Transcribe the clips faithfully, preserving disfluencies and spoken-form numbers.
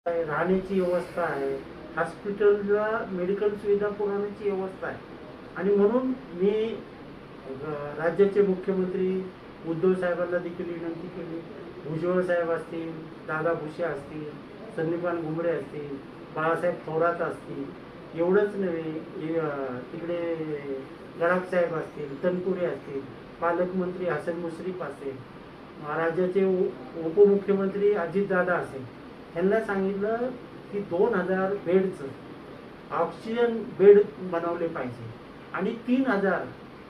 राहण्याची व्यवस्था आहे, हॉस्पिटलला मेडिकल सुविधा पुरवण्याची व्यवस्था आहे. आणि म्हणून मी राज्याचे मुख्यमंत्री उद्धव साहेबांना देखील विनंती केली. भुजबळ साहेब असतील, दादा भुसे असतील, संदीपान घुमरे असतील, बाळासाहेब थोरात असतील, एवढंच नव्हे तिकडे गडाख साहेब असतील, तनपुरे असतील, पालकमंत्री हसन मुश्रीफ असेल, राज्याचे उपमुख्यमंत्री अजितदादा असेल, यांना सांगितलं की दोन हजार बेडचं ऑक्सिजन बेड बनवले पाहिजे आणि तीन हजार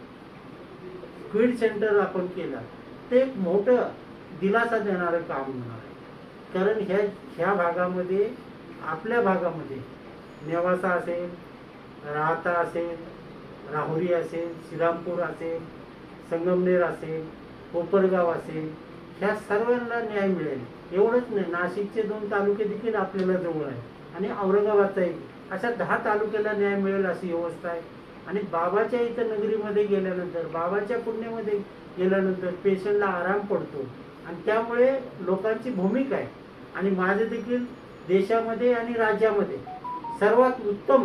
कोविड सेंटर आपण केलं. ते एक मोठं दिलासा देणारं काम होणार आहे. कारण ह्या ह्या भागामध्ये, आपल्या भागामध्ये नेवासा असेल, राहता असेल, राहुरी असेल, श्रीरामपूर असेल, संगमनेर असेल, कोपरगाव असेल, ह्या सर्वांना न्याय मिळेल. एवढंच नाही, नाशिकचे दोन तालुके देखील आपल्याला जवळ आहे आणि औरंगाबादचा एक, अशा दहा तालुक्याला न्याय मिळेल अशी व्यवस्था आहे. आणि बाबाच्या इथं नगरीमध्ये गेल्यानंतर, बाबाच्या पुण्यामध्ये गेल्यानंतर पेशंटला आराम पडतो आणि त्यामुळे लोकांची भूमिका आहे. आणि माझं देखील देशामध्ये आणि राज्यामध्ये सर्वात उत्तम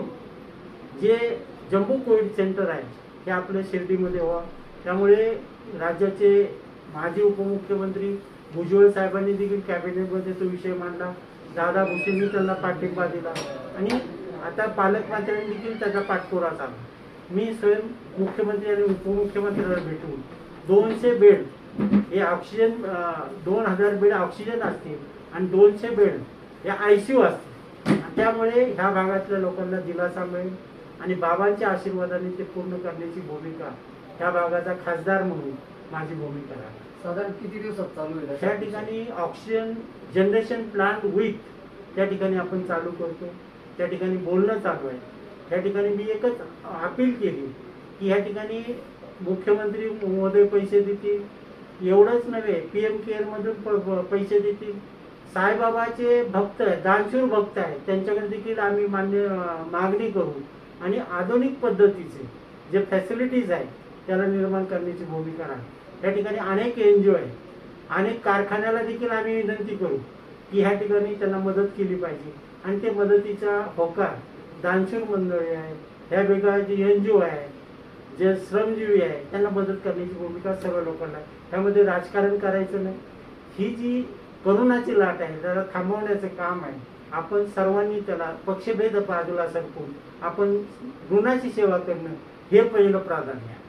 जे जम्बो कोविड सेंटर आहे हे आपल्या शिर्डीमध्ये व्हावं. त्यामुळे राज्याचे माजी उपमुख्यमंत्री भुजबळ साहेबांनी देखील कॅबिनेटमध्ये तो विषय मांडला. दादा भुसेंनी त्यांना पाठिंबा दिला आणि आता पालकमंत्र्यांनी देखील त्याचा पाठपुरावा चालला. मी स्वयं मुख्यमंत्री आणि उपमुख्यमंत्र्यांना भेटून दोनशे बेड हे ऑक्सिजन, दोन हजार बेड ऑक्सिजन असतील आणि दोनशे बेड हे आयसीयू असतील. त्यामुळे ह्या भागातल्या लोकांना दिलासा मिळेल आणि बाबांच्या आशीर्वादाने ते पूर्ण करण्याची भूमिका ह्या भागाचा खासदार म्हणून माझी भूमिका आहे. साधारण किती दिवसात चालू होईल? त्या ठिकाणी ऑक्सिजन जनरेशन प्लांट विथ त्या ठिकाणी आपण चालू करतो. त्या ठिकाणी बोलणं चालू आहे. त्या ठिकाणी मी एकच अपील केली की ह्या ठिकाणी मुख्यमंत्री महोदय पैसे देतील, एवढंच नव्हे पी एम केअर मधून पैसे देतील. साईबाबाचे भक्त आहेत, दानशूर भक्त आहेत, त्यांच्याकडे देखील आम्ही मान्य मागणी करू आणि आधुनिक पद्धतीचे जे फॅसिलिटीज आहेत त्याला निर्माण करण्याची भूमिका आहे. त्या ठिकाणी अनेक एन जी ओ आहेत, अनेक कारखान्याला देखील आम्ही विनंती करू की ह्या ठिकाणी त्यांना मदत केली पाहिजे. आणि ते मदतीचा होकार दानशूर मंडळी आहे, ह्या वेगळ्या जे एन जी ओ आहे, जे श्रमजीवी आहे, त्यांना मदत करण्याची भूमिका सर्व लोकांना. त्यामध्ये राजकारण करायचं नाही. ही जी करोनाची लाट आहे त्याला थांबवण्याचं काम आहे. आपण सर्वांनी त्याला पक्षभेद बाजूला सरकून आपण रुग्णाची सेवा करणं हे पहिलं प्राधान्य आहे.